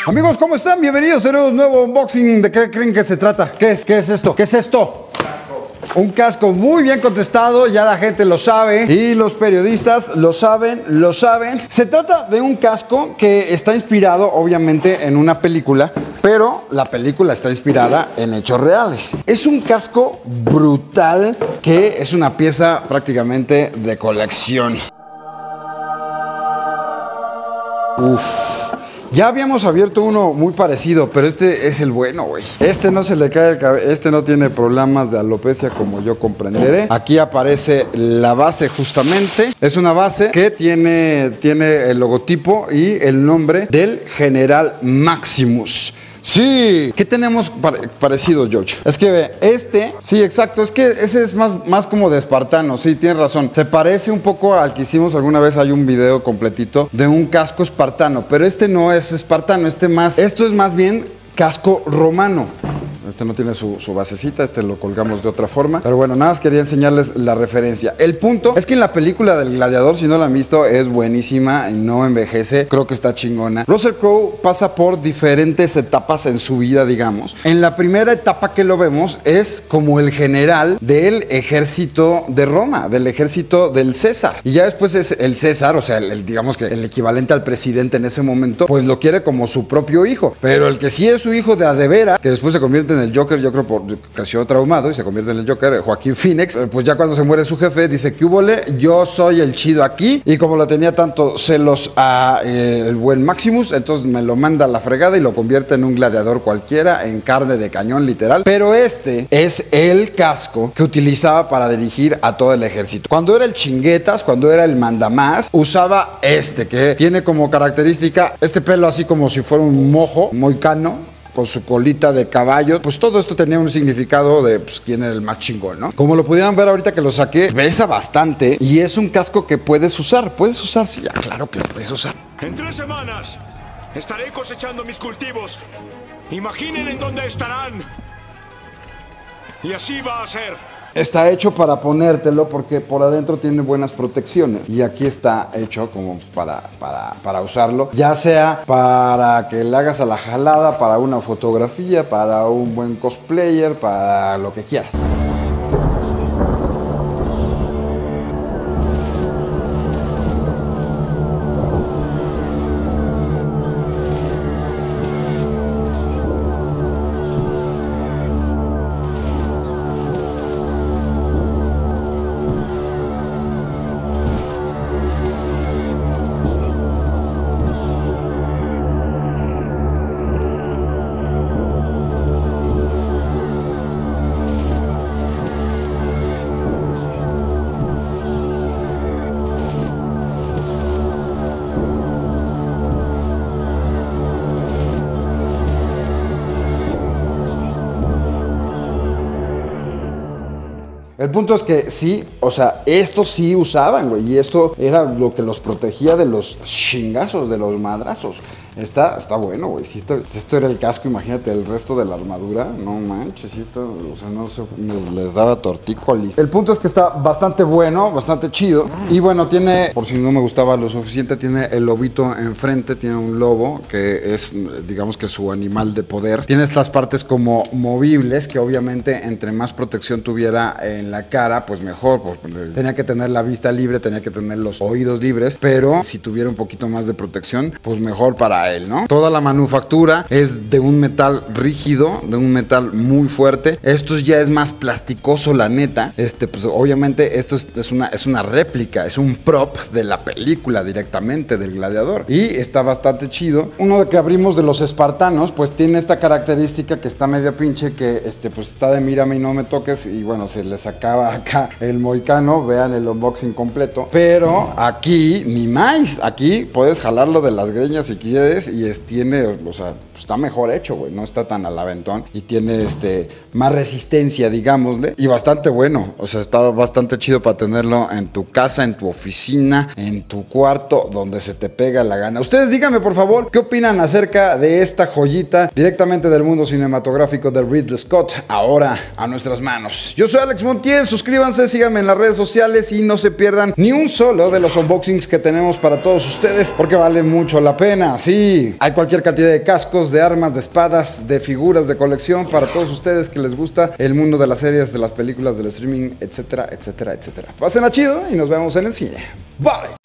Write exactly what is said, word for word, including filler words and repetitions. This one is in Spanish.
Amigos, ¿cómo están? Bienvenidos a un nuevo unboxing. ¿De qué creen que se trata? ¿Qué es? ¿Qué es esto? ¿Qué es esto? Un casco muy bien contestado, ya la gente lo sabe y los periodistas lo saben, lo saben. Se trata de un casco que está inspirado obviamente en una película, pero la película está inspirada en hechos reales. Es un casco brutal que es una pieza prácticamente de colección. Uf. Ya habíamos abierto uno muy parecido, pero este es el bueno, güey. Este no se le cae el cabello, este no tiene problemas de alopecia como yo comprenderé. Aquí aparece la base justamente. Es una base que tiene, tiene el logotipo y el nombre del General Maximus. Sí, ¿qué tenemos pare parecido, George? Es que ve, este, sí, exacto, es que ese es más, más como de espartano, sí, tienes razón. Se parece un poco al que hicimos alguna vez, hay un video completito de un casco espartano, pero este no es espartano, este más, esto es más bien casco romano. Este no tiene su, su basecita, este lo colgamos de otra forma. Pero bueno, nada más quería enseñarles la referencia. El punto es que en la película del Gladiador, si no la han visto, es buenísima y no envejece. Creo que está chingona. Russell Crowe pasa por diferentes etapas en su vida, digamos. En la primera etapa que lo vemos es como el general del ejército de Roma, del ejército del César. Y ya después es el César, o sea, el, el, digamos que el equivalente al presidente en ese momento, pues lo quiere como su propio hijo. Pero el que sí es su hijo de a de vera, que después se convierte en el Joker, yo creo porque creció traumado y se convierte en el Joker, Joaquín Phoenix, pues ya cuando se muere su jefe dice que húbole, yo soy el chido aquí, y como lo tenía tanto celos a eh, el buen Maximus, entonces me lo manda a la fregada y lo convierte en un gladiador cualquiera, en carne de cañón literal. Pero este es el casco que utilizaba para dirigir a todo el ejército. Cuando era el chinguetas, cuando era el mandamás, usaba este que tiene como característica este pelo así como si fuera un mojo muy cano, con su colita de caballo. Pues todo esto tenía un significado de pues, quién era el más chingón, ¿no? Como lo pudieran ver ahorita que lo saqué, pesa bastante y es un casco que puedes usar. Puedes usar, sí, ya, claro que lo puedes usar. En tres semanas estaré cosechando mis cultivos. Imaginen en dónde estarán. Y así va a ser. Está hecho para ponértelo porque por adentro tiene buenas protecciones. Y aquí está hecho como para, para, para usarlo. Ya sea para que le hagas a la jalada, para una fotografía, para un buen cosplayer, para lo que quieras. El punto es que sí, o sea, estos sí usaban, güey, y esto era lo que los protegía de los chingazos, de los madrazos. Está, está bueno, güey. Si esto, si esto era el casco, imagínate el resto de la armadura. No manches, si esto, o sea, no sé, les daba tortícolis. El punto es que está bastante bueno, bastante chido. Y bueno, tiene, por si no me gustaba lo suficiente, tiene el lobito enfrente, tiene un lobo que es, digamos que su animal de poder. Tiene estas partes como movibles, que obviamente entre más protección tuviera en la cara, pues mejor. Pues, tenía que tener la vista libre, tenía que tener los oídos libres, pero si tuviera un poquito más de protección, pues mejor para él, ¿no? Toda la manufactura es de un metal rígido, de un metal muy fuerte. Esto ya es más plasticoso, la neta. Este, pues obviamente esto es, es, una, es una réplica, es un prop de la película directamente del Gladiador. Y está bastante chido. Uno de que abrimos de los espartanos, pues tiene esta característica que está medio pinche, que este, pues está de mírame y no me toques. Y bueno, se le sacaba acá el moicano. Vean el unboxing completo. Pero aquí, ni más. Aquí puedes jalarlo de las greñas si quieres. Y es, tiene, o sea, está mejor hecho, güey. No está tan al aventón. Y tiene este más resistencia, digámosle. Y bastante bueno. O sea, está bastante chido para tenerlo en tu casa, en tu oficina, en tu cuarto, donde se te pega la gana. Ustedes díganme, por favor, ¿qué opinan acerca de esta joyita directamente del mundo cinematográfico de Ridley Scott? Ahora a nuestras manos. Yo soy Alex Montiel. Suscríbanse, síganme en las redes sociales y no se pierdan ni un solo de los unboxings que tenemos para todos ustedes, porque vale mucho la pena. Sí. Aquí hay cualquier cantidad de cascos, de armas, de espadas, de figuras de colección para todos ustedes que les gusta el mundo de las series, de las películas, del streaming, etcétera, etcétera, etcétera. Pásenla chido y nos vemos en el cine. Bye.